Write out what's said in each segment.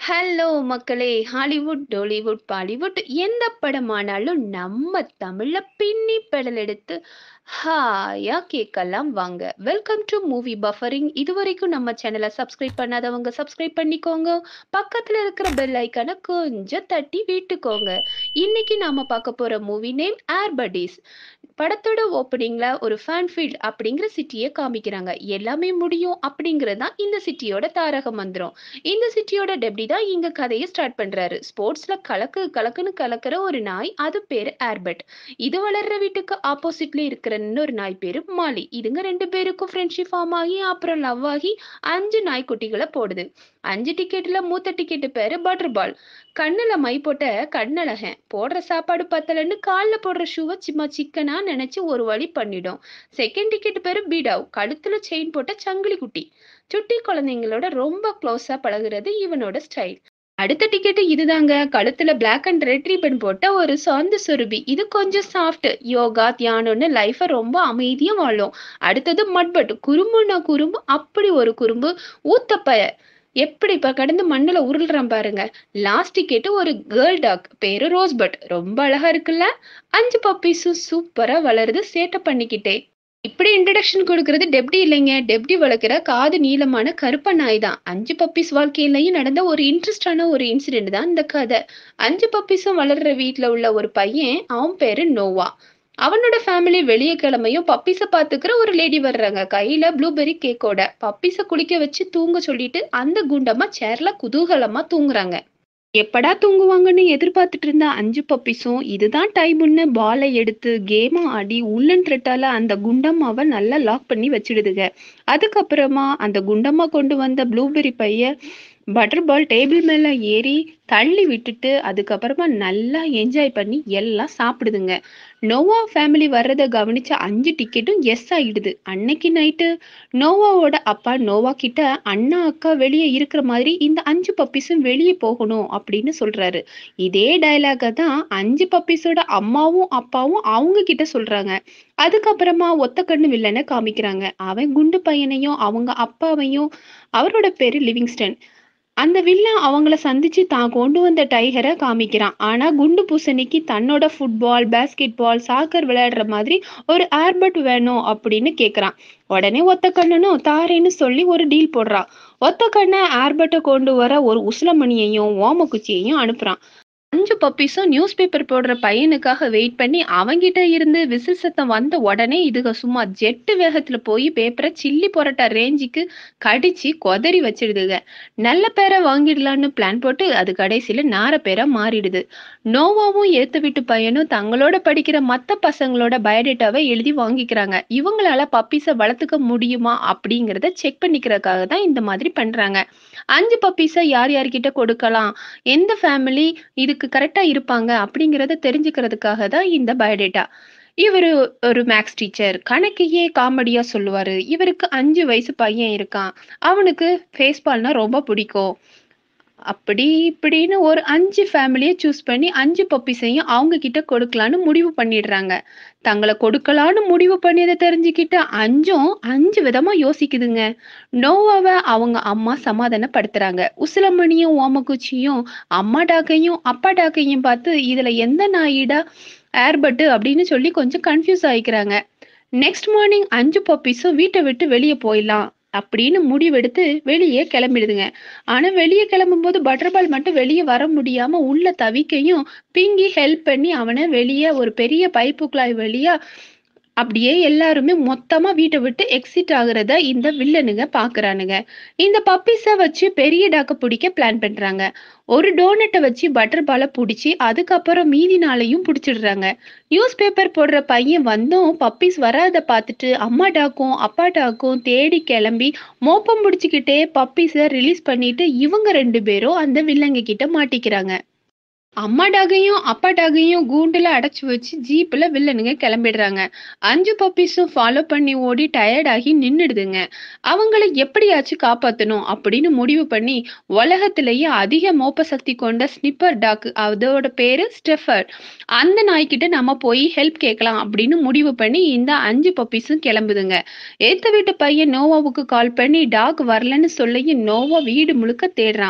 Hello மக்களே! Hollywood, Tollywood, Bollywood எந்த படமானாலும் நம்ம தமிழ்ல பின்னி பெடல் எடுத்து ஹாயா கேட்கலாம் வாங்க. Welcome to movie buffering. இதுவரைக்கும் நம்ம சேனல சப்ஸ்கிரைப் பண்ணாதவங்க சப்ஸ்கிரைப் பண்ணிக்கோங்க. பக்கத்துல இருக்கிற பெல் ஐகான கொஞ்சம் தட்டி விட்டுக்கோங்க. இன்னைக்கு நாம பார்க்க போற மூவி நேம் ஏர் பட்டீஸ். படத்தோட ஓப்பனிங்ல ஒரு ஃபேன்ஃபீல்ட் அப்படிங்கிற சிட்டிய காமிக்கிறாங்க. எல்லாமே முடியும் அப்படிங்கிறது தான் இந்த சிட்டியோட தாரக மந்திரம். இந்த சிட்டியோட டெப்டி தான் இங்க கதைய ஸ்டார்ட் பண்றாரு. ஸ்போர்ட்ஸ்ல கலக்கு கலக்குன்னு கலக்குற ஒரு நாய், அது பேரு ஏர்பட். இது வளர்ற வீட்டுக்கு ஆப்போசிட்ல இருக்கிற இன்னொரு நாய் பேரு மாலி. இதுங்க 2 பேருக்கும் ஃப்ரெண்ட்ஷிப் ஃபார்ம் ஆகி அப்புறம் லவ் ஆகி 5 நாய்க்குட்டிகள போடுது. 5 டிக்கெட்ல மூத்த டிக்கெட் பேரு பட்டர் பால். கண்ணுல மை போட்ட கண்ணழகன். போடுற சாப்பாடு பத்தலன்னு கால்ல போடுற ஷூவ சும்மா சிக்கனா நெனச்சு ஒரு வழி பண்ணிடும். செகண்ட் டிக்கெட் பேரு பீடாவ். கழுத்துல செயின் போட்ட சங்கிலி குட்டி. சுட்டி குழந்தைங்களோட ரொம்ப க்ளோஸா பழகுறது இவனோட ஸ்டைல். அடுத்த டிக்கெட் இதுதாங்க. கழுத்துல பிளாக் அண்ட் ரெட் ரிப்பன் போட்ட ஒரு சாந்த சுரபி. இது கொஞ்சம் சாஃப்ட். யோகா, தியானம்னு லைஃப ரொம்ப அமைதியா வாழும். அடுத்தது மட்பட். குறும்புனா குறும்பு, அப்படி ஒரு குறும்பு. ஊத்தப்பய. எப்படி இப்ப கடந்து மண்ணுல உருள்றான் பாருங்க. லாஸ்ட் டிக்கெட் ஒரு கேர்ள் டாக். பேரு ரோஸ்பட். ரொம்ப அழகா இருக்குல்ல? 5 பப்பீஸும் சூப்பரா வளருது சேட்டை பண்ணிக்கிட்டே. இப்படி இன்ட்ரடக்ஷன் குடுக்குறது டெப்டி இல்லைங்க. டெப்டி வளர்க்குற காது நீளமான கருப்ப நாய் தான். 5 பப்பீஸ் வாழ்க்கையிலயும் நடந்த ஒரு இன்ட்ரெஸ்டான ஒரு இன்சிடென்ட் தான் இந்த கதை. 5 பப்பீஸும் வளர்ற வீட்ல உள்ள ஒரு பையன், அவன் பேரு நோவா. அவனோட ஃபேமிலி வெளிய கிழமையும் பப்பீஸ பாத்துக்கிற ஒரு லேடி வர்றாங்க. கையில ப்ளூபெர்ரி கேக்கோட. பப்பீஸ குளிக்க வச்சு தூங்க சொல்லிட்டு அந்த குண்டம்மா சேர்ல குதூகலமா தூங்குறாங்க. எப்படா தூங்குவாங்கன்னு எதிர்பார்த்துட்டு இருந்த 5 பப்பீஸும் இதுதான் டைம்னு பாலை எடுத்து கேமா ஆடி உள்ளன் த்ரெட்டால அந்த குண்டம்மாவை நல்லா லாக் பண்ணி வச்சிடுதுங்க. அதுக்கப்புறமா அந்த குண்டம்மா கொண்டு வந்த ப்ளூபெர்ரி பைய பட்டர் பால் டேபிள் மேல ஏறி தள்ளி விட்டுட்டு அதுக்கப்புறமா நல்லா என்ஜாய் பண்ணி எல்லாம் சாப்பிடுதுங்க. நோவா ஃபேமிலி வர்றத கவனிச்ச 5 டிக்கெட்டும் எஸ் ஆயிடுது. அன்னைக்கு நைட்டு நோவாவோட அப்பா நோவா கிட்ட அண்ணா அக்கா வெளியே இருக்கிற மாதிரி இந்த 5 பப்பீஸும் வெளியே போகணும் அப்படின்னு சொல்றாரு. இதே டயலாக தான் 5 பப்பீஸோட அம்மாவும் அப்பாவும் அவங்க கிட்ட சொல்றாங்க. அதுக்கப்புறமா ஒத்த கண்ணு வில்லனை காமிக்கிறாங்க. அவன் குண்டு பையனையும் அவங்க அப்பாவையும், அவரோட பேரு லிவிங்ஸ்டன். அந்த வில்லன் அவங்கள சந்திச்சு தான் கொண்டு வந்த டைகரை காமிக்கிறான். ஆனா குண்டு பூசணிக்கு தன்னோட ஃபுட்பால், பாஸ்கெட் பால், சாக்கர் விளையாடுற மாதிரி ஒரு ஏர்பட் வேணும் அப்படின்னு கேக்குறான். உடனே ஒத்த கண்ணனும் தாரேன்னு சொல்லி ஒரு டீல் போடுறான். ஒத்த கண்ண ஏர்பட்டை கொண்டு வர ஒரு உசிலமணியையும் ஓமக்குச்சியையும் அனுப்புறான். 5 பப்பீஸும் நியூஸ் பேப்பர் போடுற பையனுக்காக வெயிட் பண்ணி அவங்கிட்ட இருந்து விசில் சத்தம் வந்த உடனே இதுக சும்மா ஜெட்டு வேகத்துல போய் பேப்பரை சில்லி பொரோட்டா ரேஞ்சுக்கு கடிச்சு கொதறி வச்சிடுதுங்க. நல்ல பேரை வாங்கிடலான்னு பிளான் போட்டு அது கடைசியில நார பேரா மாறிடுது. நோவாவும் ஏத்து வீட்டு பையனும் தங்களோட படிக்கிற மத்த பசங்களோட பயோடேட்டாவை எழுதி வாங்கிக்கிறாங்க. இவங்களால பப்பீஸை வளர்த்துக்க முடியுமா அப்படிங்கிறத செக் பண்ணிக்கிறதுக்காக தான் இந்த மாதிரி பண்றாங்க. 5 பப்பீஸை யார் யார்கிட்ட கொடுக்கலாம், எந்த ஃபேமிலி இதுக்கு கரெக்ட்டா இருப்பாங்க அப்படிங்கிறத தெரிஞ்சுக்கிறதுக்காக தான் இந்த பயோடேட்டா. இவரு ஒரு மேத்ஸ் டீச்சர். கணக்கையே காமெடியா சொல்லுவாரு. இவருக்கு 5 வயசு பையன் இருக்கான். அவனுக்கு பேஸ்பால்னா ரொம்ப பிடிக்கும். அப்படி இப்படின்னு ஒரு 5 ஃபேமிலிய சூஸ் பண்ணி 5 பப்பீஸையும் அவங்க கிட்ட கொடுக்கலான்னு முடிவு பண்ணிடுறாங்க. தங்கள கொடுக்கலான்னு முடிவு பண்ணியத தெரிஞ்சுக்கிட்ட 5ம் 5 விதமா யோசிக்குதுங்க. நோவாவ அவங்க அம்மா சமாதானப்படுத்துறாங்க. உசிலமணியும் ஓமக்குச்சியும் அம்மா டாக்கையும் அப்பா டாக்கையும் பார்த்து இதுல எந்த நாயிடா ஏர்பட்டு அப்படின்னு சொல்லி கொஞ்சம் கன்ஃபியூஸ் ஆயிக்கிறாங்க. நெக்ஸ்ட் மார்னிங் 5 பப்பீஸும் வீட்டை விட்டு வெளியே போயிடலாம் அப்படின்னு முடிவெடுத்து வெளியே கிளம்பிடுதுங்க. ஆனா வெளியே கிளம்பும்போது பட்டர்பால் மட்டும் வெளியே வர முடியாம உள்ள தவிக்கையும் பிங்கி ஹெல்ப் பண்ணி அவனை வெளியே ஒரு பெரிய பைப்பு குழாய் வழியா அப்படியே எல்லாருமே மொத்தமா வீட்டை விட்டு எக்ஸிட் ஆகுறத இந்த வில்லனுங்க பாக்குறானுங்க. இந்த பப்பீஸ வச்சு பெரிய டாக்க பிடிக்க பிளான் பண்றாங்க. ஒரு டோனட்டை வச்சு பட்டர் பாலை பிடிச்சி அதுக்கப்புறம் மீதி நாளையும் பிடிச்சிடுறாங்க. நியூஸ் பேப்பர் போடுற பையன் வந்தும் பப்பீஸ் வராத பார்த்துட்டு அம்மா டாக்கும் அப்பா டாக்கும் தேடி கிளம்பி மோப்பம் பிடிச்சிக்கிட்டே பப்பீஸை ரிலீஸ் பண்ணிட்டு இவங்க 2 பேரும் அந்த வில்லங்க கிட்ட மாட்டிக்கிறாங்க. அம்மா டாகையும் அப்பா டாகையும் கூண்டுல அடைச்சு வச்சு ஜீப்ல வில்லனுங்க கிளம்பிடுறாங்க. 5 பப்பீஸும் ஃபாலோ பண்ணி ஓடி டயர்ட் ஆகி நின்னுடுதுங்க. அவங்கள எப்படியாச்சும் காப்பாத்தணும் அப்படின்னு முடிவு பண்ணி உலகத்திலேயே அதிக மோப்ப சக்தி கொண்ட ஸ்னிப்பர் டாக், அதோட பேரு ஸ்டெஃபர்ட், அந்த நாய்க்கிட்ட நம்ம போய் ஹெல்ப் கேட்கலாம் அப்படின்னு முடிவு பண்ணி இந்த 5 பப்பீஸும் கிளம்புதுங்க. ஏத்த வீட்டு பையன் நோவாவுக்கு கால் பண்ணி டாக் வரலன்னு சொல்லியும் நோவா வீடு முழுக்க தேடுறான்.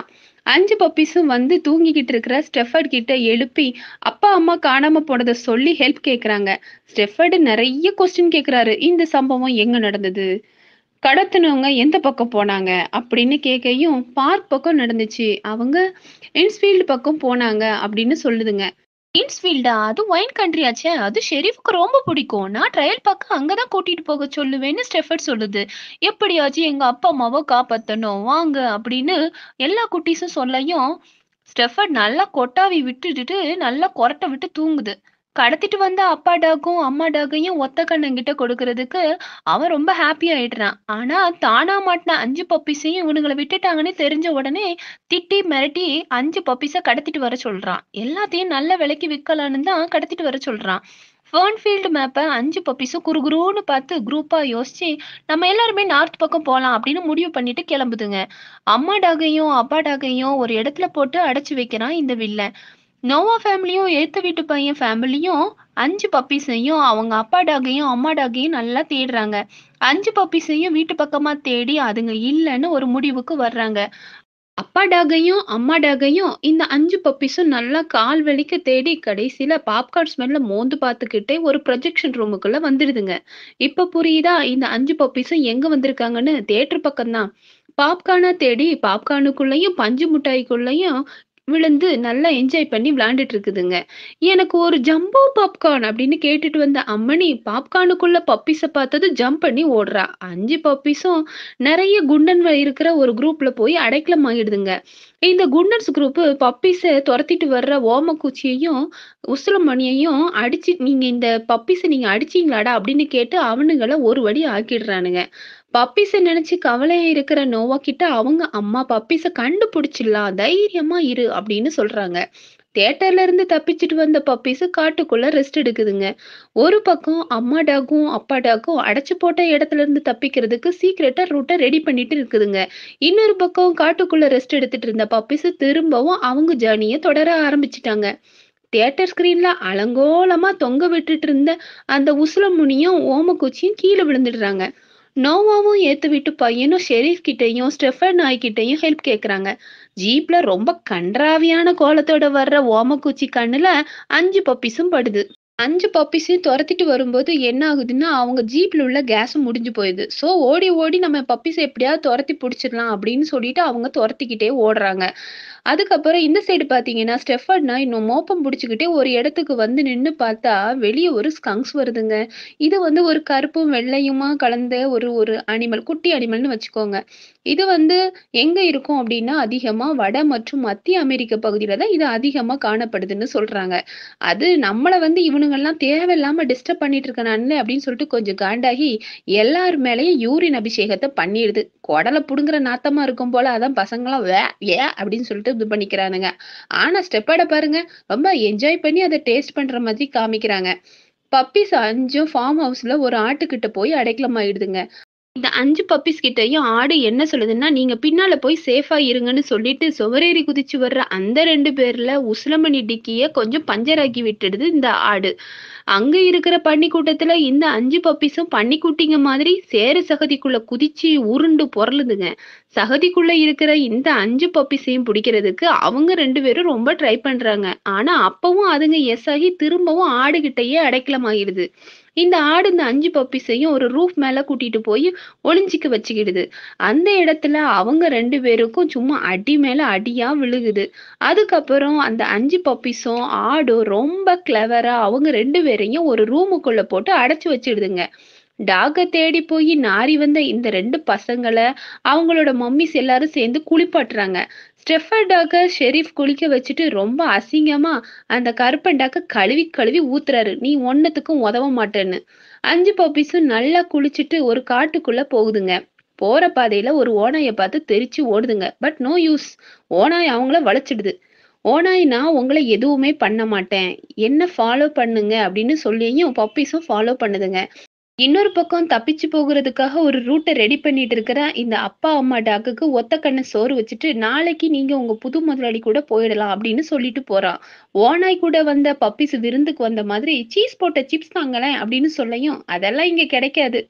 5 பப்பீஸும் வந்து தூங்கிக்கிட்டு இருக்கிற ஸ்டெஃபர்ட் கிட்ட எழுப்பி, அப்பா, அம்மா காணாம போனத சொல்லி ஹெல்ப் கேட்கறாங்க. ஸ்டெஃபர்ட் நெறைய கொஸ்டின் கேட்கறாரு. இந்த சம்பவம் எங்க நடந்தது? கடத்துனவங்க எந்த பக்கம் போனாங்க? அப்படின்னு கேட்கையும், பார்க் பக்கம் நடந்துச்சு. அவங்க இன்ஸ்ஃபீல்ட் பக்கம் போனாங்க அப்படின்னு சொல்லுதுங்க. கிங்ஸ்ஃபீல்டா? அது ஒயின் கண்ட்ரி ஆச்சே! அது ஷெரீஃப்க்கு ரொம்ப பிடிக்கும். நான் ட்ரையல் பாக்க அங்க தான் கூட்டிட்டு போக சொல்லுவேன்னு ஸ்டெஃபர்ட் சொல்லுது. எப்படியாச்சும் எங்க அப்பா, அம்மாவ காப்பாத்தணும். வாங்க அப்படின்னு எல்லா குட்டீஸும் சொல்லயும், ஸ்டெஃபர்ட் நல்லா கொட்டாவி விட்டுட்டு நல்லா கொறட்ட விட்டு தூங்குது. கடத்திட்டு வந்த அப்பா டாக்கும், அம்மா டாக்கையும் ஒத்த கண்ணங்கிட்ட கொடுக்கறதுக்கு அவன் ரொம்ப ஹாப்பி ஆயிடுறான். ஆனா தானா மாட்டுன 5 பப்பீஸையும் இவனுங்கள விட்டுட்டாங்கன்னு தெரிஞ்ச உடனே திட்டி மிரட்டி 5 பப்பீஸ கடத்திட்டு வர சொல்றான். எல்லாத்தையும் நல்ல விலைக்கு விக்கலான்னு தான் கடத்திட்டு வர சொல்றான். ஃபெர்ன்ஃபீல்ட் மேப்ப 5 பப்பீஸும் குறுகுறுன்னு பார்த்து குரூப்பா யோசிச்சு, நம்ம எல்லாருமே நார்த் பக்கம் போலாம் அப்படின்னு முடிவு பண்ணிட்டு கிளம்புதுங்க. அம்மா டாக்கையும், அப்பா டாக்கையும் ஒரு இடத்துல போட்டு அடைச்சு வைக்கிறான் இந்த வில்லன். நோவா ஃபேமிலியும், எதுத்த வீட்டு பையன் ஃபேமிலியும் 5 பப்பீஸையும், அவங்க அப்பா டாக்கையும், அம்மா டாக்கையும் நல்லா தேடுறாங்க. 5 பப்பீஸையும் வீட்டு பக்கமா தேடி அதுங்க இல்லன்னு ஒரு முடிவுக்கு வர்றாங்க. அப்பா டாக்கையும், அம்மா டாக்கையும் இந்த 5 பப்பீஸும் நல்லா கால் வலிக்க தேடி கடைசியில பாப்கார்ன் ஸ்மெல்ல மோந்து பார்த்துக்கிட்டே ஒரு ப்ரொஜெக்ஷன் ரூமுக்குள்ள வந்துடுதுங்க. இப்ப புரியுதா இந்த 5 பப்பீஸும் எங்க வந்திருக்காங்கன்னு? தியேட்டர் பக்கம் தான். பாப்கார்னா தேடி பாப்கார்னுக்குள்ளயும், பஞ்சு மிட்டாய்க்குள்ளயும் விழுந்து நல்லா என்ஜாய் பண்ணி விளையாண்டுட்டு இருக்குதுங்க. எனக்கு ஒரு ஜம்போ பாப்கார்ன் அப்படின்னு கேட்டுட்டு வந்த அம்மணி பாப்கார்னுக்குள்ள பப்பீஸ பார்த்ததும் ஜம்ப் பண்ணி ஓடுறா. 5 பப்பீஸும் நெறைய குண்டன்க இருக்கிற ஒரு குரூப்ல போய் அடைக்கலம் ஆகிடுதுங்க. இந்த குண்டன்ஸ் குரூப் பப்பீஸ தொரத்திட்டு வர்ற ஓமக்குச்சியையும், உசிலமணியையும் அடிச்சு, "நீங்க இந்த பப்பீஸ நீங்க அடிச்சீங்களாடா?" அப்படின்னு கேட்டு அவனுங்கள ஒரு வழி ஆக்கிடுறானுங்க. பப்பீஸ நெனச்சு கவலையா இருக்கிற நோவா கிட்ட அவங்க அம்மா பப்பீஸ கண்டுபிடிச்சிடலாம். தைரியமா இரு அப்படின்னு சொல்றாங்க. தியேட்டர்ல இருந்து தப்பிச்சுட்டு வந்த பப்பீஸ் காட்டுக்குள்ள ரெஸ்ட் எடுக்குதுங்க. ஒரு பக்கம் அம்மா டாக்கும், அப்பா டாக்கும் அடைச்சு போட்ட இடத்துல இருந்து தப்பிக்கிறதுக்கு சீக்ரெட்டா ரூட்ட ரெடி பண்ணிட்டு இருக்குதுங்க. இன்னொரு பக்கம் காட்டுக்குள்ள ரெஸ்ட் எடுத்துட்டு இருந்த பப்பீஸ் திரும்பவும் அவங்க ஜர்னிய தொடர ஆரம்பிச்சுட்டாங்க. தியேட்டர் ஸ்கிரீன்ல அலங்கோலமா தொங்க விட்டுட்டு இருந்த அந்த உசிலமுனியும், ஓமக்குச்சியும் கீழ விழுந்துடுறாங்க. நோவாவும் ஏத்து வீட்டு பையனும் ஷெரீஃப் கிட்டயும், ஸ்டெஃபன் நாய் கிட்டயும் ஹெல்ப் கேக்குறாங்க. ஜீப்ல ரொம்ப கண்றாவியான கோலத்தோட வர்ற ஓமக்குச்சி கண்ணுல 5 பப்பீஸும் படுது. 5 பப்பீஸையும் தொரத்திட்டு வரும்போது என்ன ஆகுதுன்னா, அவங்க ஜீப்ல உள்ள கேஸும் முடிஞ்சு போயிடுது. ஸோ ஓடி ஓடி நம்ம பப்பீஸ எப்படியாவது தொரத்தி புடிச்சிடலாம் அப்படின்னு சொல்லிட்டு அவங்க தொரத்திக்கிட்டே ஓடுறாங்க. அதுக்கப்புறம் இந்த சைடு பார்த்தீங்கன்னா, ஸ்டெஃபர்ட்னா இன்னும் மோப்பம் புடிச்சுக்கிட்டே ஒரு இடத்துக்கு வந்து நின்னு பார்த்தா, வெளிய ஒரு ஸ்கங்க்ஸ் வருதுங்க. இது வந்து ஒரு கருப்பும் வெள்ளையுமா கலந்த ஒரு ஒரு அனிமல். குட்டி அனிமல்னு வச்சுக்கோங்க. இது வந்து எங்க இருக்கும் அப்டின்னா, அதிகமா வட மற்றும் மத்திய அமெரிக்க பகுதியில தான் இது அதிகமா காணப்படுதுன்னு சொல்றாங்க. அது நம்மள வந்து இவனுங்கலாம் தேவையில்லாம டிஸ்டர்ப் பண்ணிட்டு இருக்கானுங்களே அப்டின்னு சொல்லிட்டு கொஞ்சம் காண்டாகி, எல்லார் மேலயும் யூரின் அபிஷேகத்த பண்ணிடுது. குடல புடுங்குற நாத்தமா இருக்கும் போல, அதான் பசங்கலாம் அப்டின்னு சொல்லிட்டு இது பண்ணிக்கிறானுங்க. ஆனா ஸ்டெப்பர்ட பாருங்க, ரொம்ப என்ஜாய் பண்ணி அத டேஸ்ட் பண்ற மாதிரி காமிக்கிறாங்க. பப்பீஸ் 5ம் ஃபார்ம் ஹவுஸ்ல ஒரு ஆட்டுக்கிட்ட போய் அடைக்கலம் ஆயிடுதுங்க. இந்த 5 பப்பீஸ் கிட்டயும் ஆடு என்ன சொல்லுதுன்னா, "நீங்க பின்னால போய் சேஃபா இருங்கன்னு" சொல்லிட்டு சுவரேறி குதிச்சு வர்ற அந்த 2 பேர்ல உசிலமணி டிக்கிய கொஞ்சம் பஞ்சர் ஆக்கி விட்டுடுது இந்த ஆடு. அங்க இருக்கிற பன்னிக்கூட்டத்துல இந்த 5 பப்பீஸும் பன்னிக்குட்டிங்க மாதிரி சேறு சகதிக்குள்ள குதிச்சு உருண்டு பொரளுதுங்க. சகதிக்குள்ள இருக்கிற இந்த 5 பப்பீஸையும் புடிக்கிறதுக்கு அவங்க 2 பேரும் ரொம்ப ட்ரை பண்றாங்க. ஆனா அப்பவும் அதுங்க எஸ் ஆகி திரும்பவும் ஆடுகிட்டயே அடைக்கலமாயிடுது. இந்த ஆடு இந்த 5 பப்பீஸையும் ஒரு ரூஃப் மேல கூட்டிட்டு போய் ஒளிஞ்சிக்க வச்சுக்கிடுது. அந்த இடத்துல அவங்க 2 பேருக்கும் சும்மா அடி மேல அடியா விழுகுது. அதுக்கப்புறம் அந்த 5 பப்பீஸும், ஆடும் ரொம்ப கிளவரா அவங்க 2 பேரையும் ஒரு ரூமுக்குள்ள போட்டு அடைச்சு வச்சுடுதுங்க. டாக்க தேடி போய் நாறி வந்த இந்த 2 பசங்கள, அவங்களோட மம்மிஸ் எல்லாரும் சேர்ந்து குளிப்பாட்டுறாங்க. ஸ்டெஃபர்ட் டாக்க ஷெரீஃப் குளிக்க வச்சுட்டு ரொம்ப அசிங்கமா அந்த கருப்பன் டாக்க கழுவி கழுவி ஊத்துறாரு. "நீ ஒன்னத்துக்கும் உதவ மாட்டேன்னு." 5 பப்பீஸும் நல்லா குளிச்சுட்டு ஒரு காட்டுக்குள்ள போகுதுங்க. போற பாதையில ஒரு ஓநாய பார்த்து தெறிச்சு ஓடுதுங்க. But no use. ஓநாய் அவங்கள வலிச்சிடுது. "ஓநாய் நான் உங்கள எதுவுமே பண்ண மாட்டேன். என்ன ஃபாலோ பண்ணுங்க" அப்படின்னு சொல்லியும் பப்பீஸும் ஃபாலோ பண்ணுதுங்க. இன்னொரு பக்கம் தப்பிச்சு போகுறதுக்காக ஒரு ரூட்ட ரெடி பண்ணிட்டு இருக்கிற இந்த அப்பா, அம்மா டாக்குக்கு ஒத்த கண்ணு சோறு வச்சுட்டு, "நாளைக்கு நீங்க உங்க புது முதலாளி கூட போயிடலாம்" அப்படின்னு சொல்லிட்டு போறான். ஓநாய் கூட வந்த பப்பீஸ் விருந்துக்கு வந்த மாதிரி, "சீஸ் போட்ட சிப்ஸ் தாங்களேன்" அப்படின்னு சொல்லயும், "அதெல்லாம் இங்க கிடைக்காது.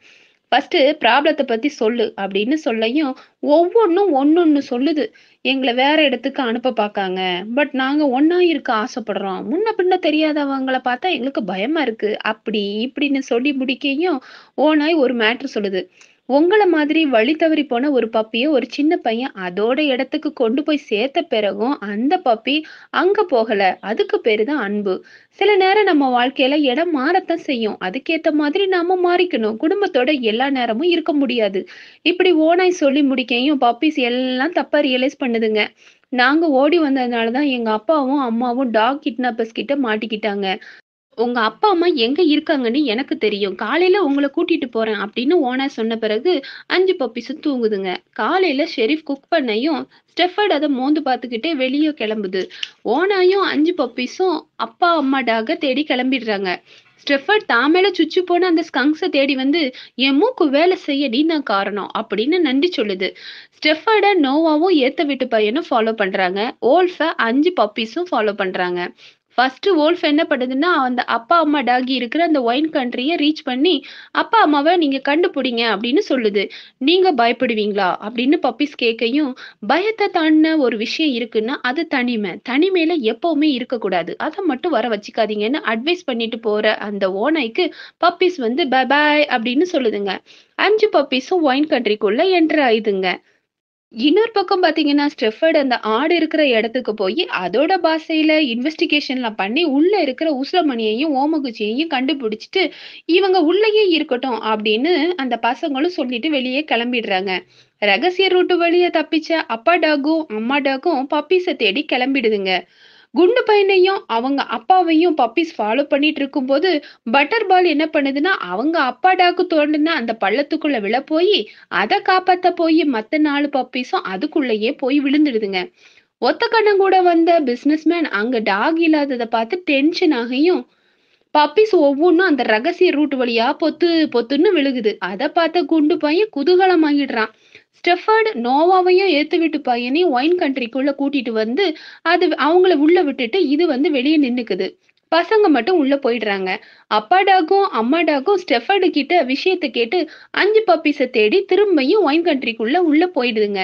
ஃபர்ஸ்ட்டு ப்ராப்ளத்த பத்தி சொல்லு அப்படின்னு சொல்லையும், ஒவ்வொன்னும் ஒண்ணொண்ணு சொல்லுது. எங்கள வேற இடத்துக்கு அனுப்ப பாக்காங்க. பட் நாங்க ஒண்ணா இருக்க ஆசைப்படுறோம். முன்ன பின்ன தெரியாதவங்கள பார்த்தா எங்களுக்கு பயமா இருக்கு. அப்படி இப்படின்னு சொல்லி முடிக்கையும், ஓநாய் ஒரு மேட்ரு சொல்லுது. உங்கள மாதிரி வழி தவறி போன ஒரு பப்பிய ஒரு சின்ன பையன் அதோட இடத்துக்கு கொண்டு போய் சேர்த்த பிறகும், அந்த பப்பி அங்க போகல. அதுக்கு பேரு தான் அன்பு. சில நேரம் நம்ம வாழ்க்கையில இடம் மாறத்தான் செய்யும். அதுக்கேத்த மாதிரி நாம மாறிக்கணும். குடும்பத்தோட எல்லா நேரமும் இருக்க முடியாது. இப்படி ஓநாய் சொல்லி முடிக்கையும் பப்பீஸ் எல்லாம் தப்பா ரியலைஸ் பண்ணுதுங்க. நாங்க ஓடி வந்ததுனால தான் எங்க அப்பாவும், அம்மாவும் டாக் கிட்னாப்பர்ஸ் கிட்ட மாட்டிக்கிட்டாங்க. உங்க அப்பா, அம்மா எங்க இருக்காங்கன்னு எனக்கு தெரியும். காலையில உங்கள கூட்டிட்டு போறேன் அப்படின்னு ஓனர் சொன்ன பிறகு 5 பப்பீஸும் தூங்குதுங்க. காலையில ஷெரீஃப் குக் பண்ணையும், ஸ்டெஃபர்ட் அத மோந்து பார்த்துக்கிட்டே வெளிய கிளம்புது. ஓநாயும் 5 பப்பீஸும் அப்பா, அம்மா டாக்க தேடி கிளம்பிடுறாங்க. ஸ்டெஃபர்ட் தான் மேல சுச்சு போன அந்த ஸ்கங்க்ஸ தேடி வந்து, "என் மூக்கு வேலை செய்ய நீ தான் காரணம்" அப்படின்னு நன்றி சொல்லுது. ஸ்டெஃபர்ட நோவாவும் ஏத்த வீட்டு பையனும் ஃபாலோ பண்றாங்க. வோல்ஃப 5 பப்பீஸும் ஃபாலோ பண்றாங்க. ஃபர்ஸ்ட்டு வோல்ஃப் என்ன பண்ணுதுன்னா, அந்த அப்பா, அம்மா டாகி இருக்கிற அந்த ஒயின் கண்ட்ரிய ரீச் பண்ணி, "அப்பா, அம்மாவ நீங்க கண்டுபிடிங்க" அப்படின்னு சொல்லுது. "நீங்க பயப்படுவீங்களா?" அப்படின்னு பப்பீஸ் கேட்கையும், பயத்த தாண்டுன ஒரு விஷயம் இருக்குன்னா, அது தனிமை. தனிமையில எப்பவுமே இருக்கக்கூடாது. அத மட்டும் வர வச்சுக்காதீங்கன்னு அட்வைஸ் பண்ணிட்டு போற அந்த ஓநாய்க்கு, பப்பீஸ் வந்து பாய் அப்படின்னு சொல்லுதுங்க. 5 பப்பீஸும் ஒயின் கண்ட்ரிக்குள்ள என்டர் ஆயிதுங்க. இன்னொரு பக்கம் பார்த்தீங்கன்னா, ஸ்டெஃபர்ட் அந்த ஆடு இருக்கிற இடத்துக்கு போயி, அதோட பாஷையில இன்வெஸ்டிகேஷன்லாம் பண்ணி, உள்ள இருக்கிற உசிலமணியையும், ஓமகுச்சியையும் கண்டுபிடிச்சுட்டு, இவங்க உள்ளயே இருக்கட்டும் அப்படின்னு அந்த பசங்களும் சொல்லிட்டு வெளியே கிளம்பிடுறாங்க. ரகசிய ரூட் வழியா தப்பிச்ச அப்பா டாகும், அம்மா டாகும் பப்பீஸ தேடி கிளம்பிடுதுங்க. குண்டு பையனையும், அவங்க அப்பாவையும் பப்பீஸ் ஃபாலோ பண்ணிட்டு இருக்கும்போது, பட்டர் பால் என்ன பண்ணுதுன்னா, அவங்க அப்பா டாக்கு தோண்டுன அந்த பள்ளத்துக்குள்ள விழப்போயி, அத காப்பாத்த போயி மத்த 4 பப்பீஸும் அதுக்குள்ளயே போய் விழுந்துடுதுங்க. ஒத்த கண்ணன் கூட வந்த பிசினஸ்மேன் அங்க டாக் இல்லாதத பார்த்து டென்ஷன் ஆகியும், பப்பீஸ் ஒவ்வொன்னும் அந்த ரகசிய ரூட் வழியா பொத்து பொத்துன்னு விழுகுது. அத பார்த்த குண்டு பையன் குதூகலமாகிடுறான். ஸ்டெஃபர்ட் நோவாவையும் ஏத்து வீட்டு பையனையும் ஒயின் கண்ட்ரிக்குள்ள கூட்டிட்டு வந்து, அது அவங்கள உள்ள விட்டுட்டு, இது வந்து வெளிய நின்னுக்குது. பசங்க மட்டும் உள்ள போயிடுறாங்க. அப்பா டாகும், அம்மா டாகும் ஸ்டெஃபர்டு கிட்ட விஷயத்த கேட்டு 5 பப்பீஸ தேடி திரும்பியும் ஒயின் கண்ட்ரிக்குள்ள உள்ள போயிடுதுங்க.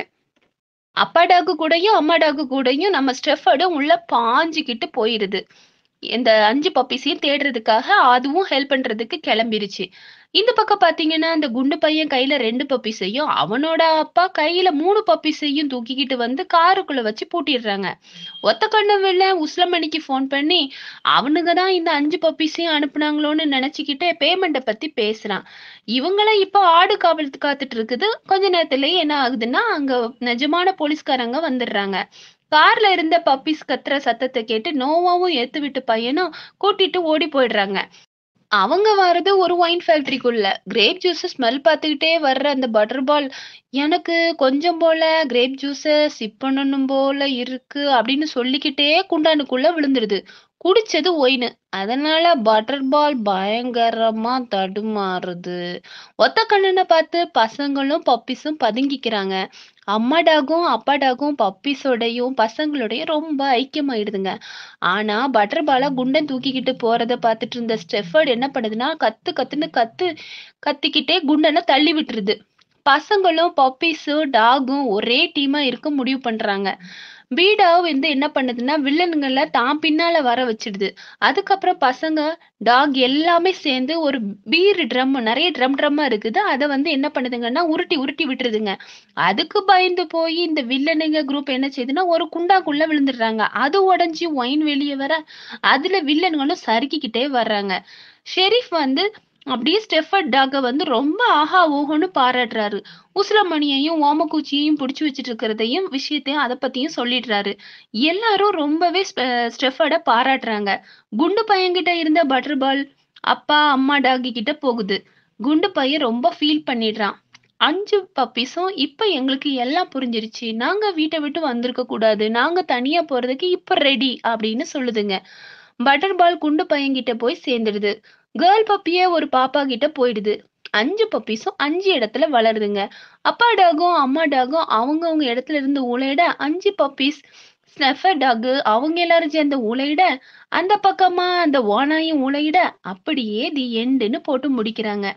அப்பா டாகு கூடயும், அம்மா டாகு கூடயும் நம்ம ஸ்டெஃபர்டும் உள்ள பாஞ்சுகிட்டு போயிருது. இந்த 5 பப்பீஸையும் தேடுறதுக்காக அதுவும் ஹெல்ப் பண்றதுக்கு கெளம்பிருச்சு. இந்த பக்கம் பார்த்தீங்கன்னா, அந்த குண்டு பையன் கையில 2 பப்பீஸையும், அவனோட அப்பா கையில 3 பப்பீஸையும் தூக்கிக்கிட்டு வந்து காருக்குள்ள வச்சு பூட்டிடுறாங்க. ஒத்த கண்ணு வில்லன் உசிலமணிக்கு ஃபோன் பண்ணி, அவனுங்க தான் இந்த 5 பப்பீஸையும் அனுப்புனாங்களோன்னு நெனச்சுக்கிட்டு பேமெண்ட்ட பத்தி பேசுறான். இவங்களும் இப்போ ஆடு காவல் காத்துட்டு இருக்குது. கொஞ்ச நேரத்திலேயே என்ன ஆகுதுன்னா, அங்க நிஜமான போலீஸ்காரங்க வந்துடுறாங்க. கார்ல இருந்த பப்பீஸ் கத்துற சத்தத்த கேட்டு நோவாவும் ஏத்து வீட்டு பையனும் கூட்டிட்டு ஓடி போயிடுறாங்க. அவங்க வர்றது ஒரு ஒயின் ஃபேக்டரிக்குள்ள. கிரேப் ஜூஸ ஸ்மெல் பார்த்துக்கிட்டே வர்ற அந்த பட்டர் பால், "எனக்கு கொஞ்சம் போல கிரேப் ஜூஸ சிப் பண்ணணும் போல இருக்கு" அப்படின்னு சொல்லிக்கிட்டே குண்டானுக்குள்ள விழுந்துருது. குடிச்சது ஒயினு. அதனால பட்டர் பால் பயங்கரமா தடுமாறுது. ஒத்த கண்ணன பார்த்து பசங்களும், பப்பீஸும் பதுங்கிக்கிறாங்க. அம்மா டாகும், அப்பா டாகும் பப்பீஸோடயும், பசங்களோடயும் ரொம்ப ஐக்கியமாயிடுதுங்க. ஆனா, பட்டர் பால குண்டன் தூக்கிக்கிட்டு போறத பார்த்துட்டு இருந்த ஸ்டெஃபர்ட் என்ன பண்ணுதுன்னா, கத்து கத்துன்னு கத்திக்கிட்டே குண்டன தள்ளி விட்டுருது. பசங்களும், பப்பீஸும், டாகும் ஒரே டீமா இருக்க முடிவு பண்றாங்க. பீடா வந்து என்ன பண்ணுதுன்னா, வில்லன்கள தான் பின்னால வர வச்சுடுது. அதுக்கப்புறம் பசங்க, டாக் எல்லாமே சேர்ந்து ஒரு பீர் ட்ரம் நெறைய ட்ரம்மா இருக்குது. அத வந்து என்ன பண்ணுதுங்கன்னா, உருட்டி உருட்டி விட்டுருதுங்க. அதுக்கு பயந்து போயி இந்த வில்லனுங்க குரூப் என்ன செய்யுதுன்னா, ஒரு குண்டாக்குள்ள விழுந்துடுறாங்க. அது உடைஞ்சு ஒயின் வெளிய வர, அதுல வில்லன்களும் சறுக்கிக்கிட்டே வர்றாங்க. ஷெரீஃப் வந்து அப்படியே ஸ்டெஃபர்ட் டாக்க வந்து ரொம்ப ஆஹா ஓஹோன்னு பாராட்டுறாரு. உசிலமணியையும், ஓமக்கூச்சியையும் புடிச்சு வச்சுட்டு இருக்கிறதையும், விஷயத்தையும் அத பத்தியும் சொல்லிடுறாரு. எல்லாரும் ரொம்பவே ஸ்டெஃபர்ட பாராட்டுறாங்க. குண்டு பையன்கிட்ட இருந்த பட்டர் பால், அப்பா, அம்மா டாகி கிட்ட போகுது. குண்டு பையன் ரொம்ப ஃபீல் பண்ணிடுறான். 5 பப்பீஸும் இப்ப எங்களுக்கு எல்லாம் புரிஞ்சிருச்சு. நாங்க வீட்ட விட்டு வந்திருக்க கூடாது. நாங்க தனியா போறதுக்கு இப்ப ரெடி அப்படின்னு சொல்லுதுங்க. பட்டர் பால் குண்டு பையன்கிட்ட போய் சேர்ந்துடுது. கேர்ள் பப்பியே ஒரு பாப்பா கிட்ட போயிடுது. 5 பப்பீஸும் 5 இடத்துல வளருதுங்க. அப்பா டாகும், அம்மா டாகும் அவங்கவங்க இடத்துல இருந்து ஊளையிட 5 பப்பீஸ் ஸ்னஃபர் டாகு அவங்க எல்லாரும் சேர்ந்து ஊளையிட, அந்த பக்கமா அந்த ஓநாயும் ஊளையிட, அப்படியே தி எண்டுன்னு போட்டு முடிக்கிறாங்க.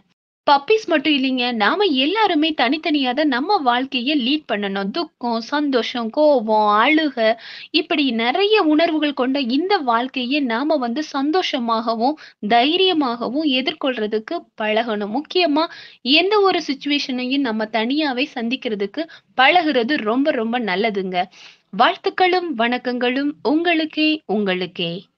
பப்பீஸ் மட்டும் இல்லைங்க. நாம எல்லாருமே தனித்தனியா தான் நம்ம வாழ்க்கைய லீட் பண்ணணும். துக்கம், சந்தோஷம், கோபம், அழுக இப்படி நெறைய உணர்வுகள் கொண்ட இந்த வாழ்க்கைய நாம வந்து சந்தோஷமாகவும், தைரியமாகவும் எதிர்கொள்றதுக்கு பழகணும். முக்கியமா எந்த ஒரு சிச்சுவேஷனையும் நம்ம தனியாவே சந்திக்கிறதுக்கு பழகுறது ரொம்ப ரொம்ப நல்லதுங்க. வாழ்த்துக்களும், வணக்கங்களும் உங்களுக்கே உங்களுக்கே.